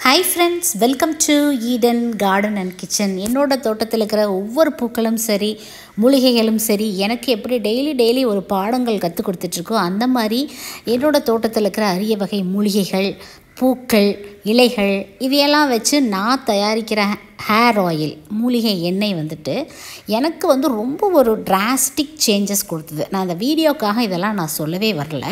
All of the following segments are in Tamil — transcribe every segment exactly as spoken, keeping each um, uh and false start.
Hi friends, welcome to Eden garden and kitchen. என்னோட தோட்டத்தில் இருக்கிற ஒவ்வொரு பூக்களும் சரி, மூலிகைகளும் சரி, எனக்கு எப்படி டெய்லி டெய்லி ஒரு பாடங்கள் கற்றுக் கொடுத்துட்ருக்கோ, அந்த மாதிரி என்னோடய தோட்டத்தில் இருக்கிற அரிய வகை மூலிகைகள், பூக்கள், இலைகள் இவையெல்லாம் வச்சு நான் தயாரிக்கிற ஹேர் ஆயில், மூலிகை எண்ணெய் வந்துட்டு எனக்கு வந்து ரொம்ப ஒரு டிராஸ்டிக் சேஞ்சஸ் கொடுத்தது. நான் அந்த வீடியோக்காக இதெல்லாம் நான் சொல்லவே வரல.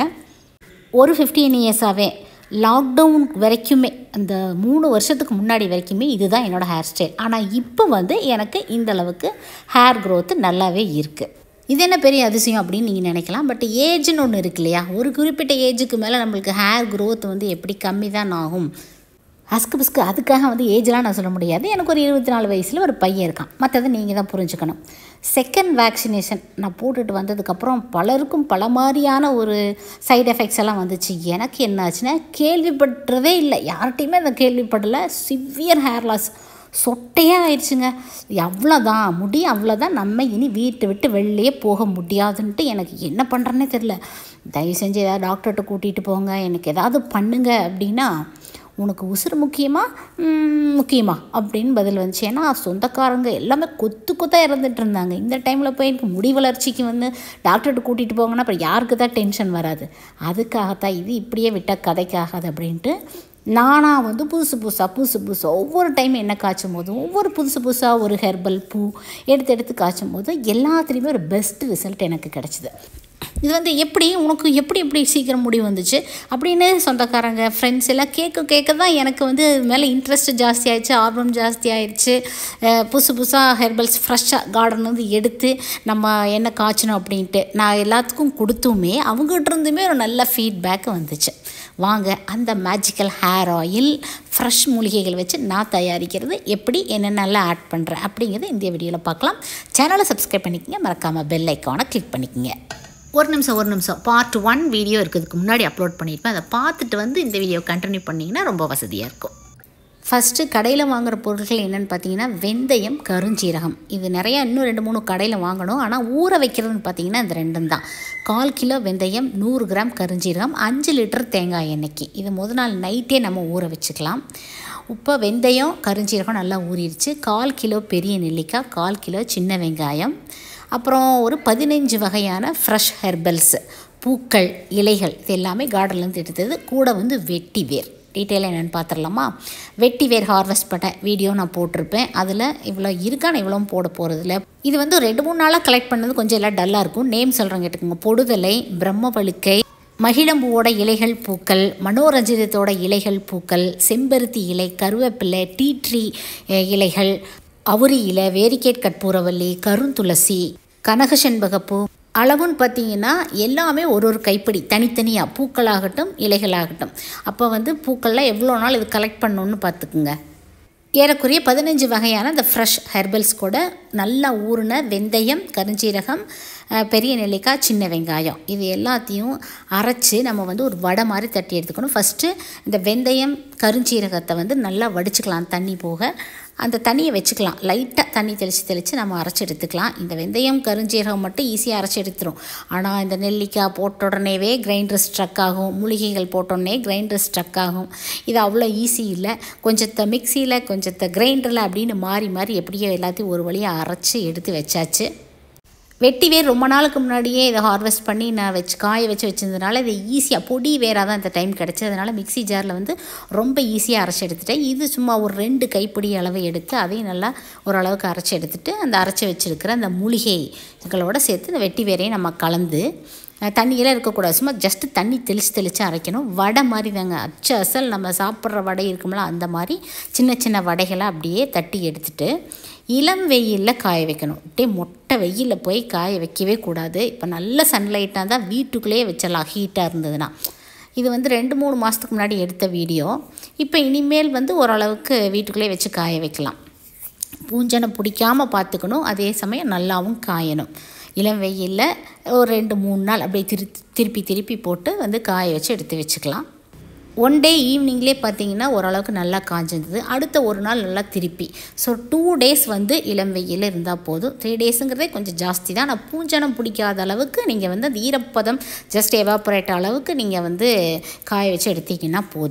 ஒரு ஃபிஃப்டீன் இயர்ஸாகவே லாக்டவுன் வரைக்குமே, அந்த மூணு வருஷத்துக்கு முன்னாடி வரைக்குமே இதுதான் என்னோடய ஹேர் ஸ்டைல். ஆனால் இப்போ வந்து எனக்கு இந்த அளவுக்கு ஹேர் க்ரோத்து நல்லாவே இருக்குது. இது என்ன பெரிய அதிசயம் அப்படின்னு நீங்கள் நினைக்கலாம். பட் ஏஜ்னு ஒன்று இருக்கு இல்லையா, ஒரு குறிப்பிட்ட ஏஜுக்கு மேலே நம்மளுக்கு ஹேர் க்ரோத் வந்து எப்படி கம்மி தான் ஆகும். அஸ்கு பிஸ்கு அதுக்காக வந்து ஏஜ்லாம் நான் சொல்ல முடியாது. எனக்கு ஒரு இருபத்தி நாலு வயசில் ஒரு பையன் இருக்கான். மற்றதை நீங்கள் தான் புரிஞ்சுக்கணும். செகண்ட் வேக்சினேஷன் நான் போட்டுட்டு வந்ததுக்கப்புறம் பலருக்கும் பல மாதிரியான ஒரு சைடு எஃபெக்ட்ஸ் எல்லாம் வந்துச்சு. எனக்கு என்ன ஆச்சுன்னா, கேள்விப்பட்டதே இல்லை, யார்கிட்டையுமே அதை கேள்விப்படலை. சிவியர் ஹேர் லாஸ், சொட்டையாக ஆயிடுச்சுங்க. அவ்வளோதான் முடி, அவ்வளோதான், நம்ம இனி வீட்டை விட்டு வெளியே போக முடியாதுன்ட்டு எனக்கு என்ன பண்ணுறேன்னே தெரில. தயவு செஞ்சு ஏதாவது டாக்டர்கிட்ட கூட்டிகிட்டு போங்க, எனக்கு ஏதாவது பண்ணுங்க அப்படின்னா, உனக்கு உசுறு முக்கியமா முக்கியமா அப்படின்னு பதில் வந்துச்சு. ஏன்னா சொந்தக்காரங்க எல்லாமே கொத்து கொத்தாக இறந்துட்டு இருந்தாங்க. இந்த டைமில் போய் எனக்கு முடி வளர்ச்சிக்கு வந்து டாக்டர்கிட்ட கூட்டிகிட்டு போங்கன்னா அப்புறம் யாருக்கு தான் டென்ஷன் வராது. அதுக்காகத்தான் இது இப்படியே விட்டால் கதைக்காகாது அப்படின்ட்டு நானாக வந்து புதுசு புதுசாக புதுசு புதுசாக ஒவ்வொரு டைம் எண்ணெய் காய்ச்சும் போதும் ஒவ்வொரு புதுசு புதுசாக ஒரு ஹெர்பல் பூ எடுத்து எடுத்து காய்ச்சும் போது எல்லாத்துலேயுமே ஒரு பெஸ்ட் ரிசல்ட் எனக்கு கிடச்சிது. இது வந்து எப்படி உனக்கு எப்படி எப்படி சீக்கிரம் முடி வந்துச்சு அப்படின்னு சொந்தக்காரங்க ஃப்ரெண்ட்ஸ் எல்லாம் கேட்க கேட்க தான் எனக்கு வந்து மேலே இன்ட்ரெஸ்ட் ஜாஸ்தி ஆகிடுச்சு, ஆர்வம் ஜாஸ்தி ஆகிடுச்சு. புதுசு புதுசாக ஹெர்பல்ஸ் ஃப்ரெஷ்ஷாக கார்டன் வந்து எடுத்து நம்ம என்ன காய்ச்சணும் அப்படின்ட்டு நான் எல்லாத்துக்கும் கொடுத்துமே அவங்ககிட்ட இருந்துமே ஒரு நல்ல ஃபீட்பேக் வந்துச்சு. வாங்க அந்த மேஜிக்கல் ஹேர் ஆயில் ஃப்ரெஷ் மூலிகைகள் வச்சு நான் தயாரிக்கிறது எப்படி, என்னென்னலாம் ஆட் பண்ணுறேன் அப்படிங்கிறது இந்த வீடியோவில் பார்க்கலாம். சேனலை சப்ஸ்கிரைப் பண்ணிக்கங்க, மறக்காமல் பெல் ஐக்கானை கிளிக் பண்ணிக்கங்க. ஒரு நிமிஷம் ஒரு நிமிஷம் பார்ட் ஒன் வீடியோ இருக்கிறதுக்கு முன்னாடி அப்லோட் பண்ணியிருப்பேன். அதை பார்த்துட்டு வந்து இந்த வீடியோ கண்டினியூ பண்ணிங்கன்னா ரொம்ப வசதியாக இருக்கும். ஃபஸ்ட்டு கடையில் வாங்குகிற பொருட்கள் என்னென்னு பார்த்தீங்கன்னா, வெந்தயம், கருஞ்சீரகம். இது நிறையா இன்னும் ரெண்டு மூணு கடையில் வாங்கணும். ஆனால் ஊற வைக்கிறதுன்னு பார்த்தீங்கன்னா இந்த ரெண்டும் தான். கால் கிலோ வெந்தயம், நூறு கிராம் கருஞ்சீரகம், அஞ்சு லிட்டர் தேங்காய் எண்ணெய்க்கு. இது முதல் நாள் நைட்டே நம்ம ஊற வச்சுக்கலாம். இப்போ வெந்தயம் கருஞ்சீரகம் நல்லா ஊறிடுச்சு. கால் கிலோ பெரிய நெல்லிக்காய், கால் கிலோ சின்ன வெங்காயம், அப்புறம் ஒரு பதினஞ்சு வகையான ஃப்ரெஷ் ஹெர்பல்ஸ், பூக்கள், இலைகள், இது எல்லாமே கார்டன்லேருந்து எடுத்தது. கூட வந்து வெட்டி வேர். டீட்டெயிலாக என்னென்னு பார்த்துடலாமா? வெட்டி வேர் ஹார்வெஸ்ட் பண்ண வீடியோ நான் போட்டிருப்பேன். அதில் இவ்வளோ இருக்கான இவ்வளோ போட போகிறதில்ல. இது வந்து ரெண்டு மூணு நாளாக கலெக்ட் பண்ணது கொஞ்சம் எல்லாம் டல்லாக இருக்கும். நேம் சொல்கிறேன் கேட்டுக்கோங்க. பொடுதலை, பிரம்மவழுக்கை, மகிழம்பூவோட இலைகள் பூக்கள், மனோரஞ்சிதத்தோட இலைகள் பூக்கள், செம்பருத்தி இலை, கருவேப்பிலை, டீ ட்ரீ இலைகள், அவுரி இலை, வேரிக்கேட் கற்பூரவல்லி, கருந்துளசி, கனகசெண்பகப்பூ. அளவுன்னு பார்த்தீங்கன்னா எல்லாமே ஒரு ஒரு கைப்பிடி தனித்தனியாக, பூக்களாகட்டும் இலைகளாகட்டும். அப்போ வந்து பூக்கள்லாம் எவ்வளோ நாள் இது கலெக்ட் பண்ணணுன்னு பார்த்துக்குங்க. ஏறக்குறைய பதினஞ்சு வகையான இந்த ஃப்ரெஷ் ஹெர்பல்ஸ் கூட நல்லா ஊறின வெந்தயம், கருஞ்சீரகம், பெரிய நெல்லிக்காய், சின்ன வெங்காயம், இது எல்லாத்தையும் அரைச்சி நம்ம வந்து ஒரு வடை மாதிரி தட்டி எடுத்துக்கணும். ஃபஸ்ட்டு இந்த வெந்தயம் கருஞ்சீரகத்தை வந்து நல்லா வடிச்சுக்கலாம், தண்ணி போக. அந்த தண்ணியை வச்சுக்கலாம், லைட்டாக தண்ணி தெளித்து தெளித்து நம்ம அரைச்சி எடுத்துக்கலாம். இந்த வெந்தயம் கருஞ்சீரகம் மட்டும் ஈஸியாக அரைச்சி எடுத்துரும். ஆனால் இந்த நெல்லிக்காய் போட்ட உடனேவே கிரைண்டர் ஸ்ட்ரக் ஆகும், மூலிகைகள் போட்டோடனே கிரைண்டர் ஸ்ட்ரக் ஆகும். இது அவ்வளோ ஈஸி இல்லை. கொஞ்சத்தை மிக்சியில் கொஞ்சத்தை கிரைண்டரில் அப்படின்னு மாறி மாறி எப்படியோ எல்லாத்தையும் ஒரு வழியாக அரைச்சி எடுத்து வச்சாச்சு. வெட்டி வேர் ரொம்ப நாளுக்கு முன்னாடியே இதை ஹார்வெஸ்ட் பண்ணி நான் வச்சு காய வச்சு வச்சுருந்ததுனால இதை ஈஸியாக பொடி வேறாக தான் இந்த டைம் கிடச்சி. அதனால் மிக்சி ஜாரில் வந்து ரொம்ப ஈஸியாக அரைச்சி எடுத்துட்டேன். இது சும்மா ஒரு ரெண்டு கைப்பிடி அளவு எடுத்து அதையும் நல்லா ஓரளவுக்கு அரைச்சி எடுத்துகிட்டு அந்த அரைச்சி வச்சுருக்கிற அந்த மூலிகைகளோடு சேர்த்து இந்த வெட்டி வேரையும் நம்ம கலந்து, தண்ணியெல்லாம் இருக்கக்கூடாது, சும்மா ஜஸ்ட்டு தண்ணி தெளித்து தெளித்து அரைக்கணும். வடை மாதிரி தாங்க, அச்சு அசல் நம்ம சாப்பிட்ற வடை இருக்கும்ல அந்த மாதிரி சின்ன சின்ன வடைகளை அப்படியே தட்டி எடுத்துகிட்டு இளம் வெயிலில் காய வைக்கணும். அப்படியே மொட்டை வெயிலில் போய் காய வைக்கவே கூடாது. இப்போ நல்ல சன்லைட்டாக தான் வீட்டுக்குள்ளேயே வச்சிடலாம், ஹீட்டாக இருந்ததுன்னா. இது வந்து ரெண்டு மூணு மாதத்துக்கு முன்னாடி எடுத்த வீடியோ. இப்போ இனிமேல் வந்து ஓரளவுக்கு வீட்டுக்குள்ளேயே வச்சு காய வைக்கலாம். பூஞ்சனை பிடிக்காமல் பார்த்துக்கணும், அதே சமயம் நல்லாவும் காயணும். இளம் வெயிலில் ஒரு ரெண்டு மூணு நாள் அப்படியே திரு திருப்பி திருப்பி போட்டு வந்து காய வச்சு எடுத்து வச்சுக்கலாம். ஒன் டே ஈவினிங்லேயே பார்த்தீங்கன்னா ஓரளவுக்கு நல்லா காஞ்சிருந்தது. அடுத்த ஒரு நாள் நல்லா திருப்பி. ஸோ டூ டேஸ் வந்து இளம் வெயில் இருந்தால் போதும். த்ரீ டேஸுங்கிறதே கொஞ்சம் ஜாஸ்தி தான். ஆனால் பூஞ்சனம் பிடிக்காத அளவுக்கு நீங்கள் வந்து அந்த ஈரப்பதம் ஜஸ்ட் எவாப்பரேட் அளவுக்கு நீங்கள் வந்து காய வச்சு எடுத்திங்கன்னா போதும்.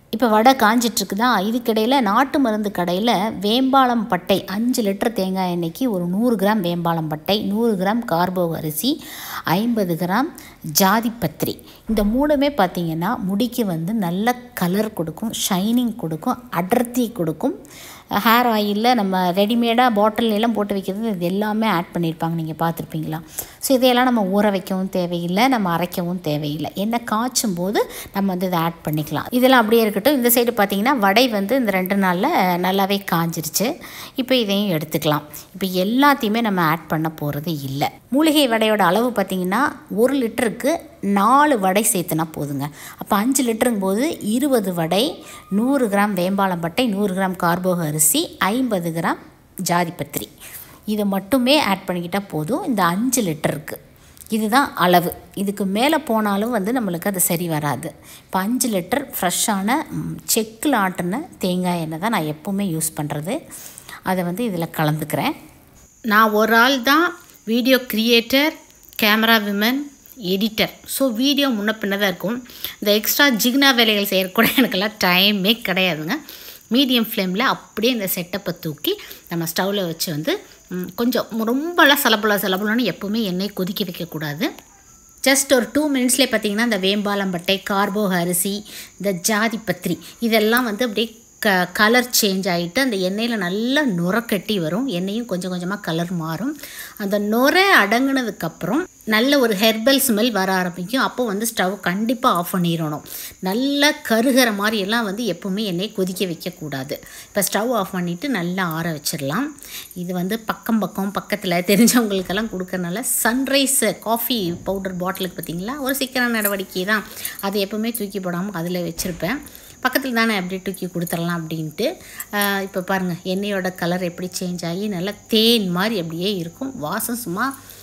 இப்போ வடை காஞ்சிட்ருக்குதா, இதுக்கிடையில் நாட்டு மருந்து கடையில் வேம்பாலம் பட்டை அஞ்சு லிட்டர் தேங்காய் எண்ணெய்க்கு ஒரு நூறு கிராம் வேம்பாலம் பட்டை, நூறு கிராம் கார்போ அரிசி, ஐம்பது கிராம் ஜாதிப்பத்திரி, இந்த மூணுமே பார்த்திங்கன்னா முடிக்கு வந்து நல்ல கலர் கொடுக்கும், ஷைனிங் கொடுக்கும், அடர்த்தி கொடுக்கும். ஹேர் ஆயிலில் நம்ம ரெடிமேடாக பாட்டிலெல்லாம் போட்டு வைக்கிறது இது எல்லாமே ஆட் பண்ணியிருப்பாங்க, நீங்கள் பார்த்துருப்பீங்களா. ஸோ இதையெல்லாம் நம்ம ஊற வைக்கவும் தேவையில்லை, நம்ம அரைக்கவும் தேவையில்லை. எண்ணெய் காய்ச்சும் போது நம்ம வந்து இதை ஆட் பண்ணிக்கலாம். இதெல்லாம் அப்படியே இருக்கட்டும். இந்த சைடு பார்த்திங்கன்னா வடை வந்து இந்த ரெண்டு நாளில் நல்லாவே காஞ்சிருச்சு. இப்போ இதையும் எடுத்துக்கலாம். இப்போ எல்லாத்தையுமே நம்ம ஆட் பண்ண போகிறது இல்லை. மூலிகை வடையோட அளவு பார்த்திங்கன்னா ஒரு லிட்டருக்கு நாலு வடை சேர்த்துனா போதுங்க. அப்போ அஞ்சு லிட்டருங்கும் போது இருபது வடை, நூறு கிராம் வேம்பாலம் பட்டை, நூறு கிராம் கார்போ அரிசி, ஐம்பது கிராம் ஜாதிப்பத்திரி, இதை மட்டுமே ஆட் பண்ணிக்கிட்டால் போதும் இந்த அஞ்சு லிட்டருக்கு. இதுதான் அளவு. இதுக்கு மேலே போனாலும் வந்து நம்மளுக்கு அது சரி வராது. இப்போ அஞ்சு லிட்டர் ஃப்ரெஷ்ஷான செக்கில் ஆட்டின தேங்காய் எண்ணெய் தான் நான் எப்போவுமே யூஸ் பண்ணுறது. அதை வந்து இதில் கலந்துக்கிறேன். நான் ஒரு ஆள் தான் video creator, camera women, editor. So video முன்ன பின்ன தான் இருக்கும். இந்த எக்ஸ்ட்ரா ஜிக்னா வேலைகள் செய்கிற கூட எனக்கெல்லாம் டைமே கிடையாதுங்க. மீடியம் ஃப்ளேமில் அப்படியே இந்த செட்டப்பை தூக்கி நம்ம ஸ்டவ்வில் வச்சு வந்து கொஞ்சம் ரொம்பலாம் சலபலா சலபலான்னு எப்போவுமே எண்ணெய் கொதிக்க வைக்கக்கூடாது. ஜஸ்ட் ஒரு டூ மினிட்ஸ்லேயே பார்த்திங்கன்னா இந்த வேம்பாலம் பட்டை, கார்போ அரிசி, இந்த ஜாதிப்பத்திரி இதெல்லாம் வந்து அப்படியே க கலர் சேஞ்ச் ஆகிட்டு அந்த எண்ணெயில் நல்லா நுரை கட்டி வரும். எண்ணெயும் கொஞ்சம் கொஞ்சமாக கலர் மாறும். அந்த நுரை அடங்கினதுக்கப்புறம் நல்ல ஒரு ஹெர்பல் ஸ்மெல் வர ஆரம்பிக்கும். அப்போ வந்து ஸ்டவ் கண்டிப்பாக ஆஃப் பண்ணிடணும். நல்லா கருகிற மாதிரியெல்லாம் வந்து எப்போவுமே எண்ணெயை கொதிக்க வைக்கக்கூடாது. இப்போ ஸ்டவ் ஆஃப் பண்ணிவிட்டு நல்லா ஆற வச்சிடலாம். இது வந்து பக்கம் பக்கம் பக்கத்தில் தெரிஞ்சவங்களுக்கெல்லாம் கொடுக்கறனால சன்ரைஸ் காஃபி பவுடர் பாட்டிலுக்கு பார்த்திங்களா ஒரு சிக்கன நடவடிக்கை தான். அதை எப்போவுமே தூக்கி போடாமல் அதில் வச்சுருப்பேன். பக்கத்தில் தானே அப்படியே தூக்கி கொடுத்துடலாம் அப்படின்ட்டு. இப்போ பாருங்கள் எண்ணெயோட கலர் எப்படி சேஞ்ச் ஆகி நல்லா தேன் மாதிரி அப்படியே இருக்கும். வாசம் சும்மா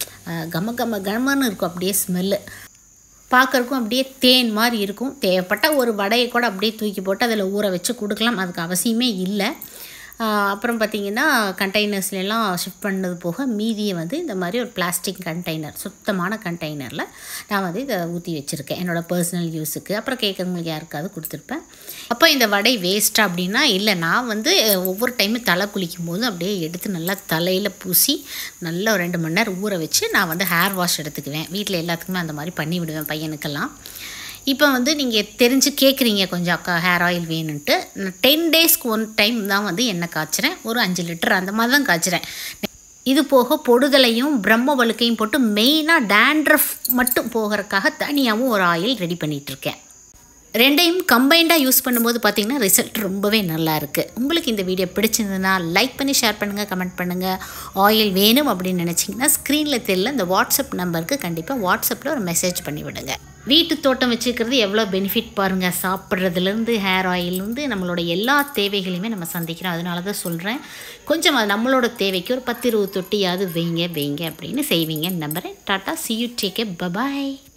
கம கம கமன்னு இருக்கும். அப்படியே ஸ்மெல்லு பார்க்குறக்கும் அப்படியே தேன் மாதிரி இருக்கும். தேவைப்பட்ட ஒரு வடையை கூட அப்படியே தூக்கி போட்டு அதில் ஊற வச்சு கொடுக்கலாம். அதுக்கு அவசியமே இல்லை. அப்புறம் பார்த்திங்கன்னா கண்டெய்னர்ஸ்லாம் ஷிஃப்ட் பண்ணது போக மீதியை வந்து இந்த மாதிரி ஒரு பிளாஸ்டிக் கண்டெய்னர், சுத்தமான கண்டெய்னரில் நான் வந்து இதை ஊற்றி வச்சுருக்கேன் என்னோடய பர்சனல் யூஸுக்கு. அப்புறம் கேட்குறவங்களுக்கு யாருக்காவது கொடுத்துருப்பேன். அப்போ இந்த வடை வேஸ்ட்டாக அப்படின்னா இல்லை, நான் வந்து ஒவ்வொரு டைமும் தலை குளிக்கும் போது அப்படியே எடுத்து நல்லா தலையில் பூசி நல்லா ஒரு ரெண்டு மணி நேரம் ஊற வச்சு நான் வந்து ஹேர் வாஷ் எடுத்துக்குவேன். வீட்டில் எல்லாத்துக்குமே அந்த மாதிரி பண்ணி விடுவேன் பையனுக்கெல்லாம். இப்போ வந்து நீங்கள் தெரிஞ்சு கேட்குறீங்க கொஞ்சம் அக்கா ஹேர் ஆயில் வேணுன்ட்டு. நான் டென் டேஸ்க்கு ஒன் டைம் தான் வந்து எண்ணெய் காய்ச்சிறேன். ஒரு அஞ்சு லிட்டர் அந்த மாதிரி தான் காய்ச்சிறேன். இது போக பொடுதலையும் பிரம்ம வழுக்கையும் போட்டு மெயினாக டேண்ட்ரஃப் மட்டும் போகிறதுக்காக தனியாகவும் ஒரு ஆயில் ரெடி பண்ணிகிட்ருக்கேன். ரெண்டையும் கம்பைண்டாக யூஸ் பண்ணும்போது பார்த்திங்கன்னா ரிசல்ட் ரொம்பவே நல்லா இருக்குது. உங்களுக்கு இந்த வீடியோ பிடிச்சிருந்ததுன்னா லைக் பண்ணி ஷேர் பண்ணுங்கள், கமெண்ட் பண்ணுங்கள். ஆயில் வேணும் அப்படின்னு நினச்சிங்கன்னா ஸ்க்ரீனில் தெரியல இந்த வாட்ஸ்அப் நம்பருக்கு கண்டிப்பாக வாட்ஸ்அப்பில் ஒரு மெசேஜ் பண்ணி விடுங்க. வீட்டு தோட்டம் வச்சுக்கிறது எவ்வளோ பெனிஃபிட் பாருங்கள். சாப்பிட்றதுலேருந்து ஹேர் ஆயிலேருந்து நம்மளோட எல்லா தேவைகளையுமே நம்ம சந்திக்கிறோம். அதனால தான் சொல்கிறேன், கொஞ்சம் நம்மளோட தேவைக்கு ஒரு பத்து இருபது தொட்டியாவது வைங்க வைங்க அப்படின்னு செய்வீங்கன்னு நம்புகிறேன். Tata, see you, take care, bye bye.